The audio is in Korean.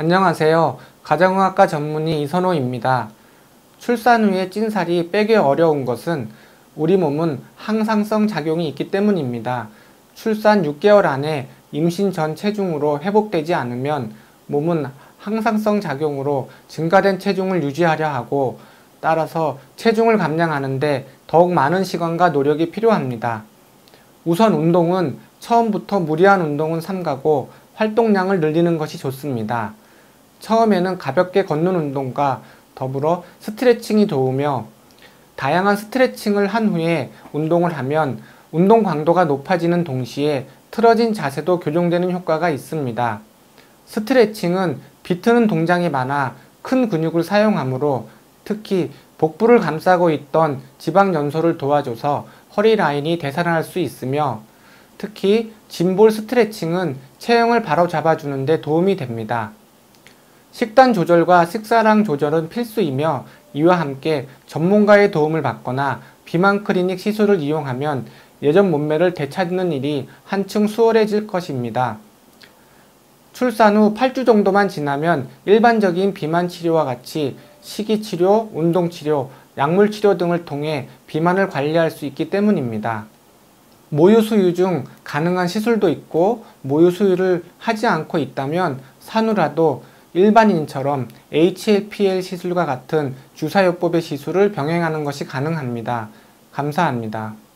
안녕하세요. 가정의학과 전문의 이선호입니다. 출산 후에 찐살이 빼기 어려운 것은 우리 몸은 항상성 작용이 있기 때문입니다. 출산 6개월 안에 임신 전 체중으로 회복되지 않으면 몸은 항상성 작용으로 증가된 체중을 유지하려 하고, 따라서 체중을 감량하는데 더욱 많은 시간과 노력이 필요합니다. 우선 운동은 처음부터 무리한 운동은 삼가고 활동량을 늘리는 것이 좋습니다. 처음에는 가볍게 걷는 운동과 더불어 스트레칭이 도우며, 다양한 스트레칭을 한 후에 운동을 하면 운동 강도가 높아지는 동시에 틀어진 자세도 교정되는 효과가 있습니다. 스트레칭은 비트는 동작이 많아 큰 근육을 사용하므로 특히 복부를 감싸고 있던 지방 연소를 도와줘서 허리 라인이 되살아날 수 있으며, 특히 짐볼 스트레칭은 체형을 바로 잡아주는 데 도움이 됩니다. 식단 조절과 식사량 조절은 필수이며, 이와 함께 전문가의 도움을 받거나 비만 클리닉 시술을 이용하면 예전 몸매를 되찾는 일이 한층 수월해질 것입니다. 출산 후 8주 정도만 지나면 일반적인 비만 치료와 같이 식이치료, 운동치료, 약물치료 등을 통해 비만을 관리할 수 있기 때문입니다. 모유수유 중 가능한 시술도 있고, 모유수유를 하지 않고 있다면 산후라도 일반인처럼 HLPL 시술과 같은 주사요법의 시술을 병행하는 것이 가능합니다. 감사합니다.